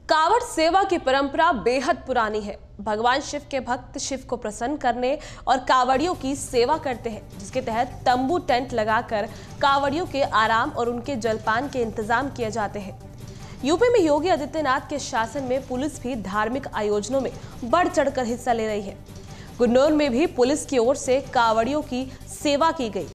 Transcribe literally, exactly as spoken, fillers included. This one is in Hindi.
कांवड़ सेवा की परंपरा बेहद पुरानी है। भगवान शिव के भक्त शिव को प्रसन्न करने और कांवड़ियों की सेवा करते हैं, जिसके तहत तंबू टेंट लगाकर कांवड़ियों के आराम और उनके जलपान के इंतजाम किए जाते हैं। यूपी में योगी आदित्यनाथ के शासन में पुलिस भी धार्मिक आयोजनों में बढ़ चढ़कर हिस्सा ले रही है। गुन्नौर में भी पुलिस की ओर से कांवड़ियों की सेवा की गई।